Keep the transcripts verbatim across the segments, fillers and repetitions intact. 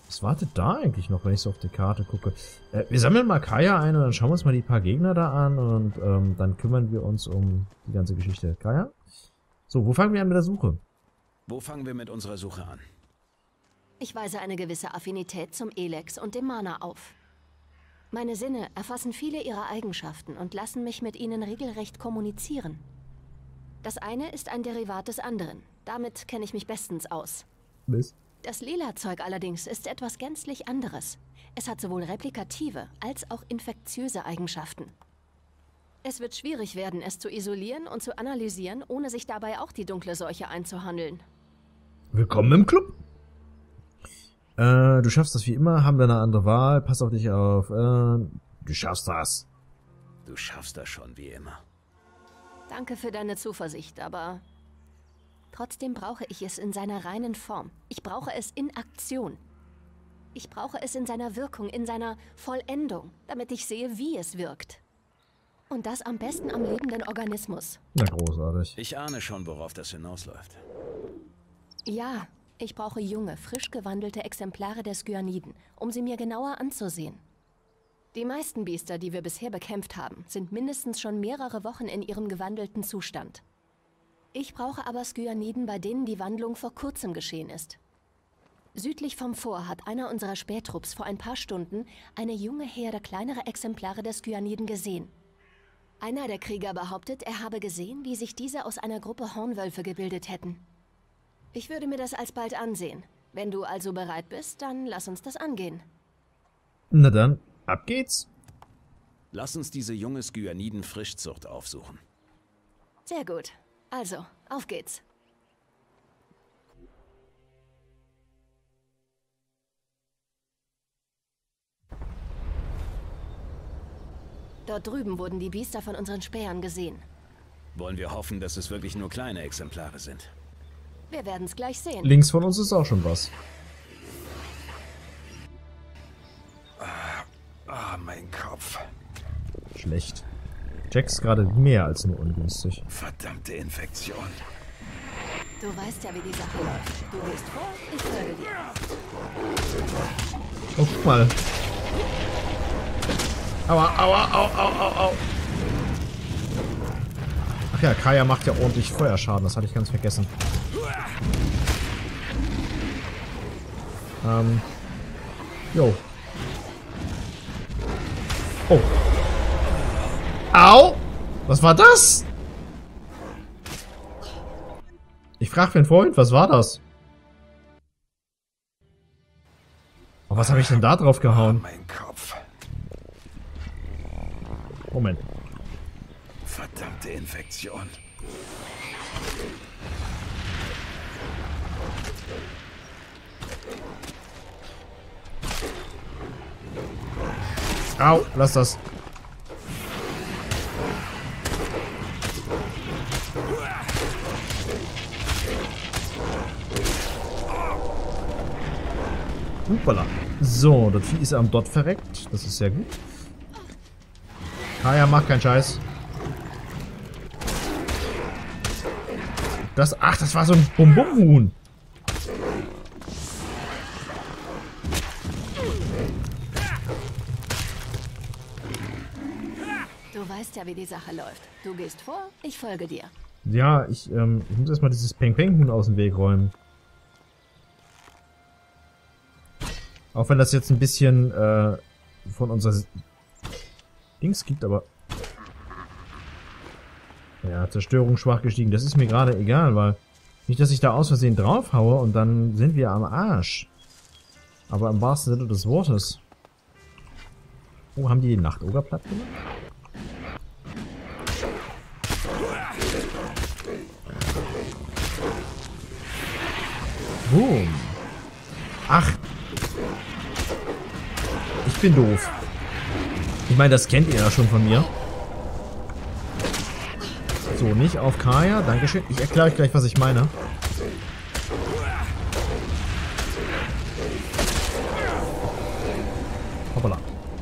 Was wartet da eigentlich noch, wenn ich so auf die Karte gucke? Äh, wir sammeln mal Kaya ein und dann schauen wir uns mal die paar Gegner da an und ähm, dann kümmern wir uns um die ganze Geschichte. Kaya? So, wo fangen wir an mit der Suche? Wo fangen wir mit unserer Suche an? Ich weise eine gewisse Affinität zum Elex und dem Mana auf. Meine Sinne erfassen viele ihrer Eigenschaften und lassen mich mit ihnen regelrecht kommunizieren. Das eine ist ein Derivat des anderen. Damit kenne ich mich bestens aus. Mist. Das Lila-Zeug allerdings ist etwas gänzlich anderes. Es hat sowohl replikative als auch infektiöse Eigenschaften. Es wird schwierig werden, es zu isolieren und zu analysieren, ohne sich dabei auch die dunkle Seuche einzuhandeln. Willkommen im Club. Äh, du schaffst das wie immer, haben wir eine andere Wahl, pass auf dich auf. Äh, du schaffst das. Du schaffst das schon wie immer. Danke für deine Zuversicht, aber trotzdem brauche ich es in seiner reinen Form. Ich brauche es in Aktion. Ich brauche es in seiner Wirkung, in seiner Vollendung, damit ich sehe, wie es wirkt. Und das am besten am lebenden Organismus. Na, großartig. Ich ahne schon, worauf das hinausläuft. Ja, ich brauche junge, frisch gewandelte Exemplare der Skyaniden, um sie mir genauer anzusehen. Die meisten Biester, die wir bisher bekämpft haben, sind mindestens schon mehrere Wochen in ihrem gewandelten Zustand. Ich brauche aber Skyaniden, bei denen die Wandlung vor kurzem geschehen ist. Südlich vom Fort hat einer unserer Spähtrupps vor ein paar Stunden eine junge Herde kleinerer Exemplare der Skyaniden gesehen. Einer der Krieger behauptet, er habe gesehen, wie sich diese aus einer Gruppe Hornwölfe gebildet hätten. Ich würde mir das alsbald ansehen. Wenn du also bereit bist, dann lass uns das angehen. Na dann, ab geht's. Lass uns diese junge Skyaniden-Frischzucht aufsuchen. Sehr gut. Also, auf geht's. Dort drüben wurden die Biester von unseren Spähern gesehen. Wollen wir hoffen, dass es wirklich nur kleine Exemplare sind? Wir werden's gleich sehen. Links von uns ist auch schon was. Ah, ah, mein Kopf. Schlecht. Jack ist gerade mehr als nur ungünstig. Verdammte Infektion. Du weißt ja, wie die Sache läuft. Du gehst vor, ich folge dir. Oh, guck mal. Aua, aua, au, au, au, au. Ach ja, Kaya macht ja ordentlich Feuerschaden. Das hatte ich ganz vergessen. Ähm. Jo. Oh. Au! Was war das? Ich frage für einen Freund, was war das? Oh, was habe ich denn da drauf gehauen? Mein Kopf. Moment. Verdammte Infektion. Au, lass das. Hoppala. So, das Vieh ist am Dot verreckt. Das ist sehr gut. Kaya, mach keinen Scheiß. Das, ach, das war so ein Bum-Bum-Huhn. Du weißt ja, wie die Sache läuft. Du gehst vor, ich folge dir. Ja, ich, ähm, ich muss erstmal dieses Peng-Peng-Huhn aus dem Weg räumen. Auch wenn das jetzt ein bisschen, äh, von unserer Dings gibt, aber... Ja, Zerstörung schwach gestiegen. Das ist mir gerade egal, weil... Nicht, dass ich da aus Versehen draufhaue und dann sind wir am Arsch. Aber im wahrsten Sinne des Wortes. Oh, haben die den Nachtoger platt gemacht? Boom. Ach. Ich bin doof. Ich meine, das kennt ihr ja schon von mir. So, nicht auf Kaya. Dankeschön. Ich erkläre euch gleich, was ich meine. Hoppala.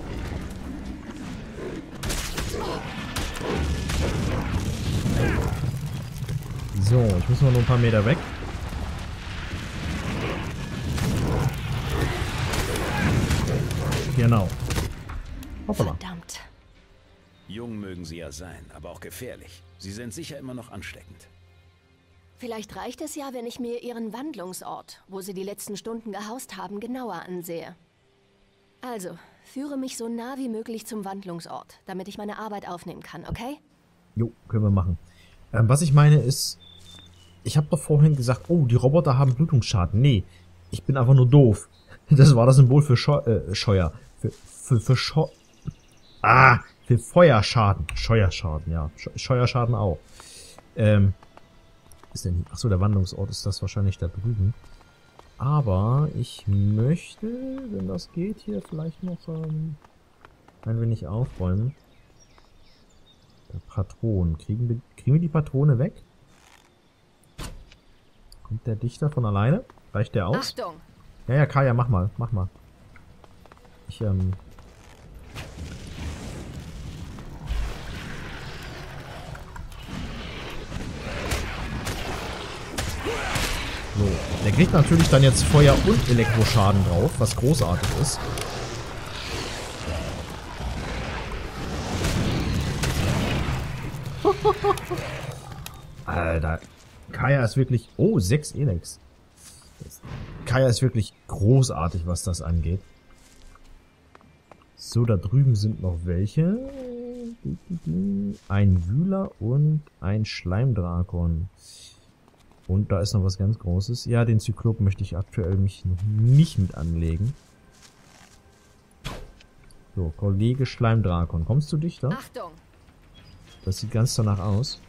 So, ich muss noch nur ein paar Meter weg. Genau. Hoppala. Verdammt. Jung mögen sie ja sein, aber auch gefährlich. Sie sind sicher immer noch ansteckend. Vielleicht reicht es ja, wenn ich mir ihren Wandlungsort, wo sie die letzten Stunden gehaust haben, genauer ansehe. Also, führe mich so nah wie möglich zum Wandlungsort, damit ich meine Arbeit aufnehmen kann, okay? Jo, können wir machen. Ähm, was ich meine ist, ich habe doch vorhin gesagt, oh, die Roboter haben Blutungsschaden. Nee, ich bin einfach nur doof. Das war das Symbol für Scheu äh, Scheuer. Für, für, für Scheu... Ah, für Feuerschaden. Scheuerschaden, ja. Scheuerschaden auch. Ähm, ist denn... Achso, der Wandlungsort ist das wahrscheinlich da drüben. Aber ich möchte, wenn das geht, hier vielleicht noch ähm, ein wenig aufräumen. Der Patronen. Kriegen wir, kriegen wir die Patrone weg? Kommt der Dichter von alleine? Reicht der aus? Achtung! Ja, ja, Kaya, mach mal, mach mal. Ich, ähm... So, der kriegt natürlich dann jetzt Feuer- und Elektroschaden drauf, was großartig ist. Alter, Kaya ist wirklich... Oh, sechs Elex. Kaya ist wirklich großartig, was das angeht. So, da drüben sind noch welche. Ein Wühler und ein Schleimdrakon. Und da ist noch was ganz Großes. Ja, den Zyklop möchte ich aktuell mich noch nicht mit anlegen. So, Kollege Schleimdrakon. Kommst du dichter? Achtung! Das sieht ganz danach aus.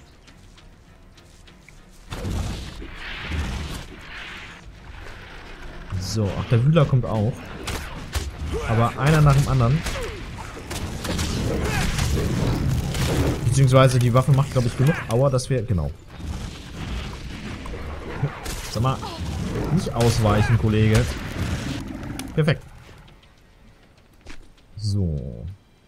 So, ach, der Wühler kommt auch. Aber einer nach dem anderen. Beziehungsweise die Waffe macht, glaube ich, genug Aua, dass wir... Genau. Sag mal, nicht ausweichen, Kollege. Perfekt. So.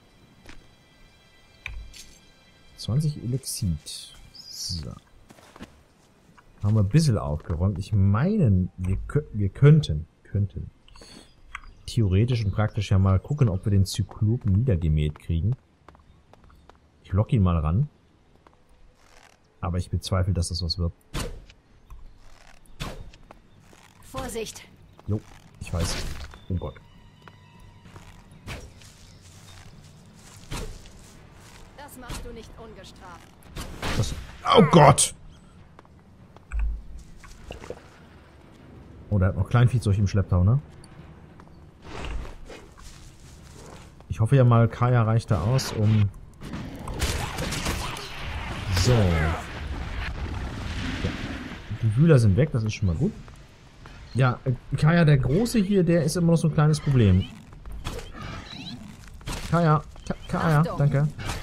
zwanzig Elixit. So. Haben wir ein bisschen aufgeräumt. Ich meine, wir, wir könnten, könnten theoretisch und praktisch ja mal gucken, ob wir den Zyklopen niedergemäht kriegen. Ich lock ihn mal ran. Aber ich bezweifle, dass das was wird. Vorsicht! Jo, ich weiß. Oh Gott. Das machst du nicht ungestraft. Das, oh Gott! Oh, der hat noch Kleinviehzeug im Schlepptau, ne? Ich hoffe ja mal, Kaya reicht da aus, um... So. Ja. Die Wühler sind weg, das ist schon mal gut. Ja, Kaya, der Große hier, der ist immer noch so ein kleines Problem. Kaya, Ka Kaya, danke.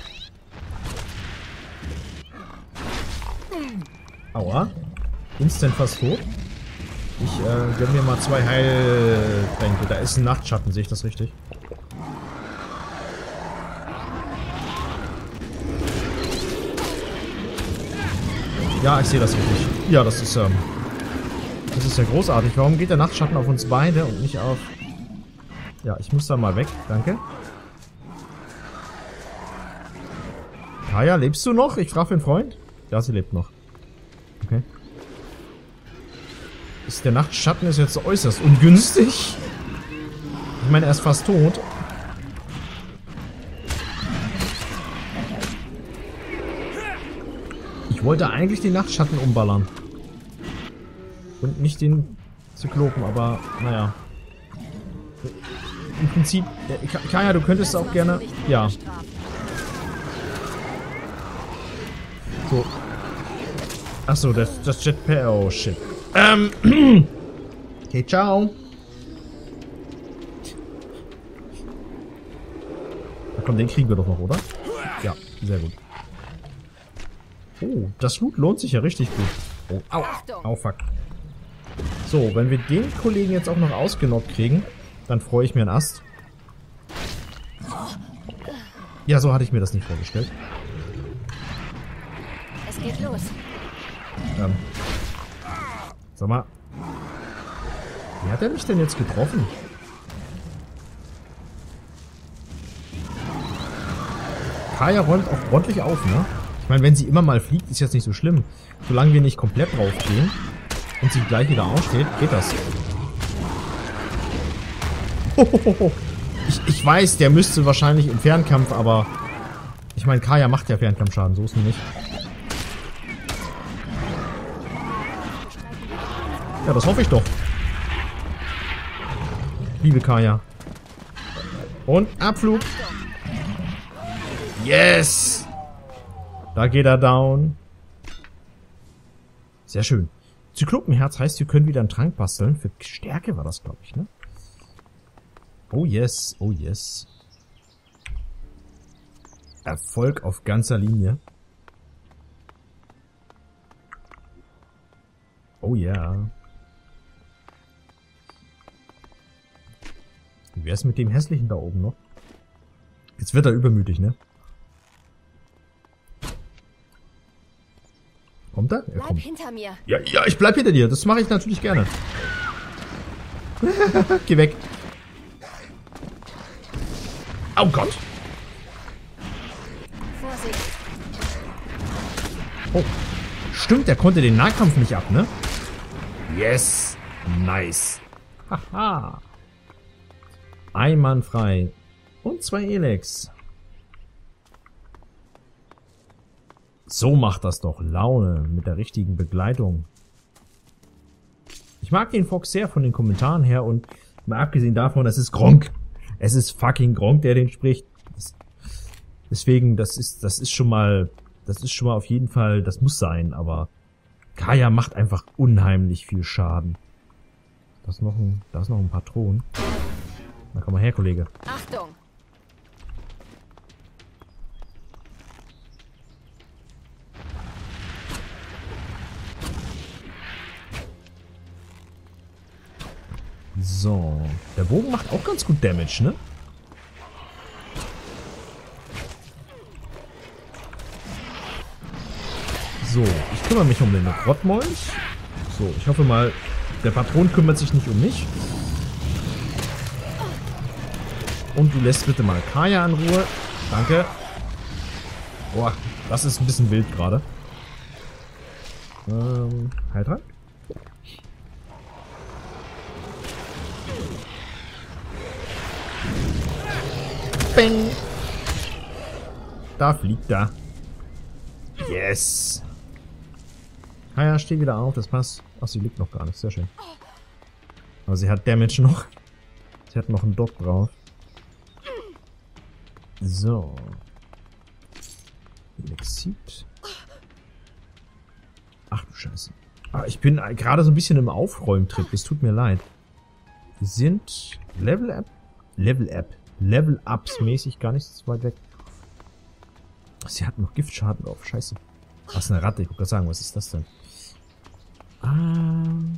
Aua. Instant fast tot. Ich äh, gönn mir mal zwei Heiltränke. Da ist ein Nachtschatten, sehe ich das richtig? Ja, ich sehe das richtig. Ja, das ist, ähm... Das ist ja großartig. Warum geht der Nachtschatten auf uns beide und nicht auf... Ja, ich muss da mal weg. Danke. Kaya, lebst du noch? Ich frage für einen Freund. Ja, sie lebt noch. Okay. Ist der Nachtschatten ist jetzt äußerst ungünstig. Ich meine, er ist fast tot. Ich wollte eigentlich den Nachtschatten umballern. Und nicht den Zyklopen, aber naja. Im Prinzip, äh, Kaya, du könntest auch gerne... Ja. So. Achso, das, das Jetpack... Oh, shit. Ähm. Okay, ciao. Na komm, den kriegen wir doch noch, oder? Ja, sehr gut. Oh, das Loot lohnt sich ja richtig gut. Oh, au, au, fuck. So, wenn wir den Kollegen jetzt auch noch ausgenockt kriegen, dann freue ich mir einen Ast. Ja, so hatte ich mir das nicht vorgestellt. Es geht los. Ähm. Sag mal. Wie hat er mich denn jetzt getroffen? Kaya räumt auch ordentlich auf, ne? Ich meine, wenn sie immer mal fliegt, ist jetzt nicht so schlimm. Solange wir nicht komplett draufgehen und sie gleich wieder aussteht, geht das. Hohoho. Ich, ich weiß, der müsste wahrscheinlich im Fernkampf, aber ich meine, Kaya macht ja Fernkampfschaden, so ist es nicht. Ja, das hoffe ich doch. Liebe Kaya. Und Abflug. Yes! Da geht er down. Sehr schön. Zyklopenherz heißt, wir können wieder einen Trank basteln. Für Stärke war das, glaube ich, ne? Oh yes, oh yes. Erfolg auf ganzer Linie. Oh ja. Yeah. Wer ist mit dem Hässlichen da oben noch? Jetzt wird er übermütig, ne? Kommt er? Er Bleib kommt. hinter mir. Ja, ja, ich bleib hinter dir. Das mache ich natürlich gerne. Geh weg. Oh Gott. Vorsicht. Oh. Stimmt, der konnte den Nahkampf nicht ab, ne? Yes. Nice. Haha. Ein Mann frei. Und zwei Elex. So macht das doch Laune mit der richtigen Begleitung. Ich mag den Fox sehr von den Kommentaren her und mal abgesehen davon, das ist Gronkh. Es ist fucking Gronkh, der den spricht. Das, deswegen, das ist, das ist schon mal, das ist schon mal auf jeden Fall, das muss sein, aber Kaya macht einfach unheimlich viel Schaden. Da ist noch ein, da ist noch ein Patron. Na komm mal her, Kollege. Achtung! So. Der Bogen macht auch ganz gut Damage, ne? So, ich kümmere mich um den Grottmolch. So, ich hoffe mal, der Patron kümmert sich nicht um mich. Und du lässt bitte mal Kaya in Ruhe. Danke. Boah, das ist ein bisschen wild gerade. Ähm, Heiltrank? Bang! Da fliegt er. Yes! Kaya, steh wieder auf, das passt. Ach, sie liegt noch gar nicht, sehr schön. Aber sie hat Damage noch. Sie hat noch einen Dock drauf. So. Elexit. Ach du Scheiße. Ah, ich bin gerade so ein bisschen im Aufräumtrip. Es tut mir leid. Wir sind Level Up. Level Up. Level Ups mäßig gar nicht so weit weg. Sie hat noch Giftschaden drauf. Scheiße. Was eine Ratte. Ich wollte gerade sagen, was ist das denn? Ah.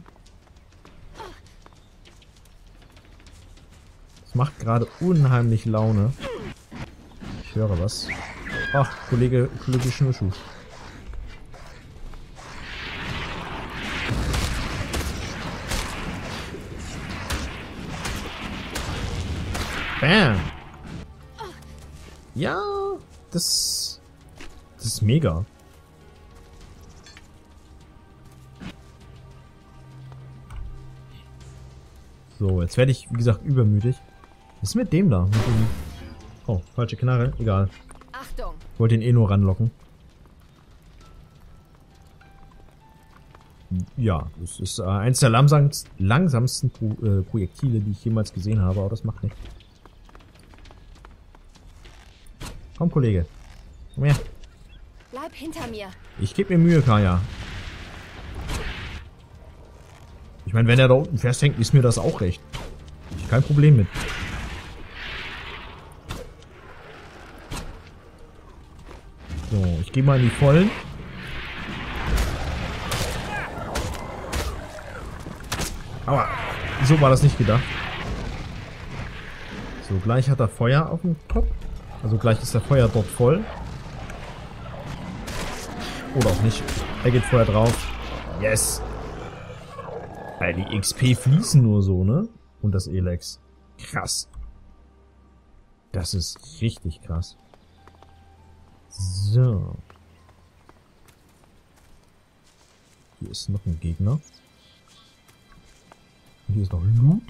Das macht gerade unheimlich Laune. Ich höre was. Ach, Kollege, Kollege Schnürschuh. Bam! Ja, das, das ist mega. So, jetzt werde ich, wie gesagt, übermütig. Was ist mit dem da? Mit dem oh, falsche Knarre. Egal. Achtung! Ich wollte ihn eh nur ranlocken. Ja, das ist äh, eins der langsamsten, langsamsten Pro, äh, Projektile, die ich jemals gesehen habe, aber das macht nichts. Komm, Kollege. Komm her. Bleib hinter mir. Ich gebe mir Mühe, Kaya. Ich meine, wenn er da unten festhängt, ist mir das auch recht. Ich kein Problem mit. So, ich gehe mal in die Vollen. Aber so war das nicht gedacht. So, gleich hat er Feuer auf dem Kopf. Also gleich ist der Feuer dort voll. Oder auch nicht. Er geht vorher drauf. Yes! Weil die X P fließen nur so, ne? Und das Elex. Krass. Das ist richtig krass. So. Hier ist noch ein Gegner. Und hier ist noch Loot.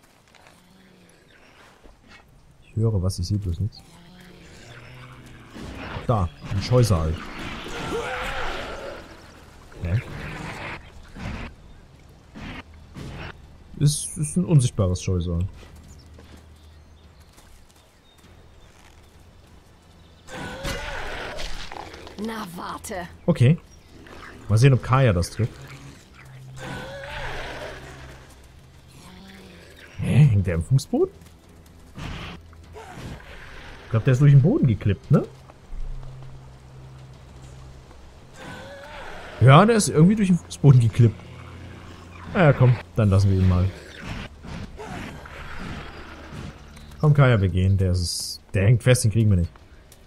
Ich höre was, ich sehe bloß nichts. Da, ein Scheusal. Hä? Ist, ist ein unsichtbares Scheusal. Na, warte. Okay. Mal sehen, ob Kaya das trifft. Hä? Hängt der im Fußboden? Ich glaube, der ist durch den Boden geklippt, ne? Ja, der ist irgendwie durch den Fußboden geklippt. Naja, komm, dann lassen wir ihn mal. Komm, Kaya, wir gehen. Der ist, der hängt fest, den kriegen wir nicht.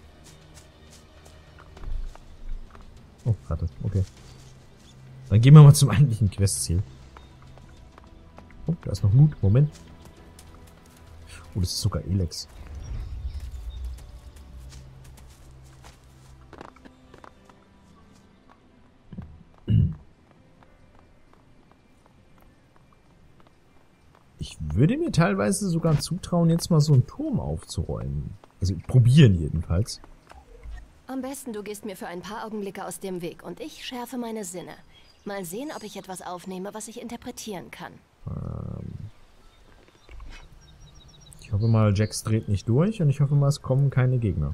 Oh, warte, okay. Dann gehen wir mal zum eigentlichen Questziel. Oh, da ist noch Loot. Moment. Oh, das ist sogar Elex. Ich würde mir teilweise sogar zutrauen, jetzt mal so einen Turm aufzuräumen. Also probieren jedenfalls. Am besten, du gehst mir für ein paar Augenblicke aus dem Weg und ich schärfe meine Sinne. Mal sehen, ob ich etwas aufnehme, was ich interpretieren kann. Ähm ich hoffe mal, Jax dreht nicht durch und ich hoffe mal, es kommen keine Gegner.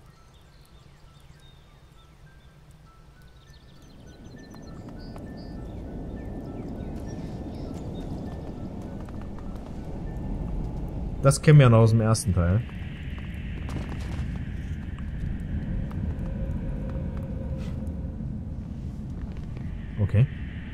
Das kennen wir ja noch aus dem ersten Teil. Okay.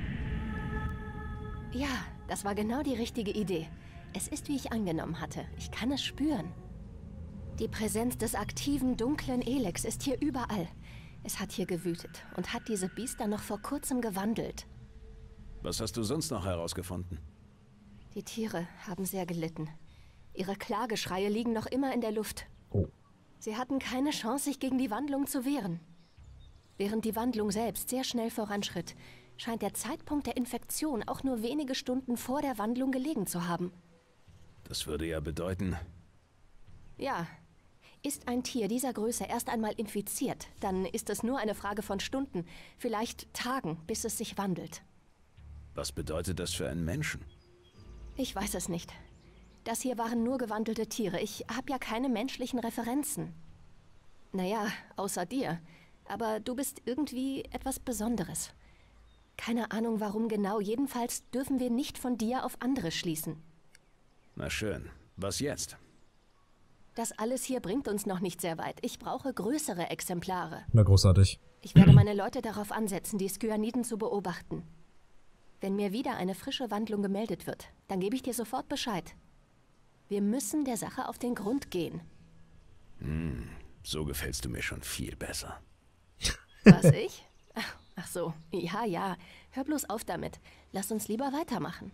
Ja, das war genau die richtige Idee. Es ist, wie ich angenommen hatte. Ich kann es spüren. Die Präsenz des aktiven, dunklen Elex ist hier überall. Es hat hier gewütet und hat diese Biester noch vor kurzem gewandelt. Was hast du sonst noch herausgefunden? Die Tiere haben sehr gelitten. Ihre Klageschreie liegen noch immer in der Luft. Oh. Sie hatten keine Chance, sich gegen die Wandlung zu wehren. Während die Wandlung selbst sehr schnell voranschritt, scheint der Zeitpunkt der Infektion auch nur wenige Stunden vor der Wandlung gelegen zu haben. Das würde ja bedeuten... Ja, ist ein Tier dieser Größe erst einmal infiziert, dann ist es nur eine Frage von Stunden, vielleicht Tagen, bis es sich wandelt. Was bedeutet das für einen Menschen? Ich weiß es nicht. Das hier waren nur gewandelte Tiere. Ich habe ja keine menschlichen Referenzen. Naja, außer dir. Aber du bist irgendwie etwas Besonderes. Keine Ahnung warum genau, jedenfalls dürfen wir nicht von dir auf andere schließen. Na schön. Was jetzt? Das alles hier bringt uns noch nicht sehr weit. Ich brauche größere Exemplare. Na, großartig. Ich werde meine Leute darauf ansetzen, die Skyaniden zu beobachten. Wenn mir wieder eine frische Wandlung gemeldet wird, dann gebe ich dir sofort Bescheid. Wir müssen der Sache auf den Grund gehen. Hm, so gefällst du mir schon viel besser. Was, ich? Ach, ach so, ja, ja. Hör bloß auf damit. Lass uns lieber weitermachen.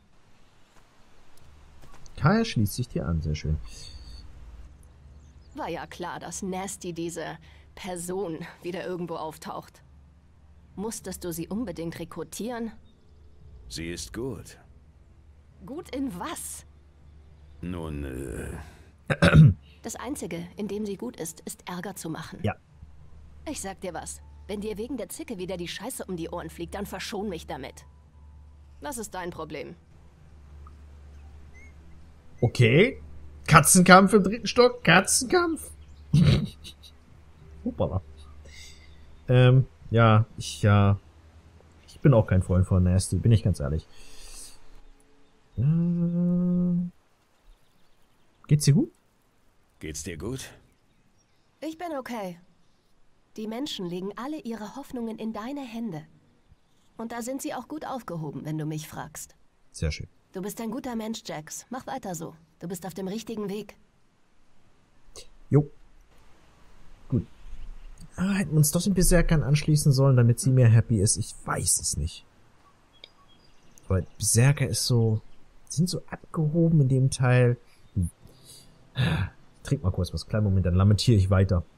Kaya schließt sich dir an, sehr schön. War ja klar, dass Nasty, diese Person, wieder irgendwo auftaucht. Musstest du sie unbedingt rekrutieren? Sie ist gut. Gut in was? Nun, äh... Das Einzige, in dem sie gut ist, ist Ärger zu machen. Ja. Ich sag dir was. Wenn dir wegen der Zicke wieder die Scheiße um die Ohren fliegt, dann verschon mich damit. Das ist dein Problem. Okay. Katzenkampf im dritten Stock. Katzenkampf. Hoppala. Ähm, ja, ich, ja. Ich bin auch kein Freund von Nasty, bin ich ganz ehrlich. Äh, geht's dir gut? Geht's dir gut? Ich bin okay. Die Menschen legen alle ihre Hoffnungen in deine Hände. Und da sind sie auch gut aufgehoben, wenn du mich fragst. Sehr schön. Du bist ein guter Mensch, Jax. Mach weiter so. Du bist auf dem richtigen Weg. Jo. Gut. Ah, hätten wir uns doch den Berserkern anschließen sollen, damit sie mehr happy ist. Ich weiß es nicht. Weil Berserker ist so... sind so abgehoben in dem Teil. Trink mal kurz was. Kleinen Moment, dann lamentiere ich weiter.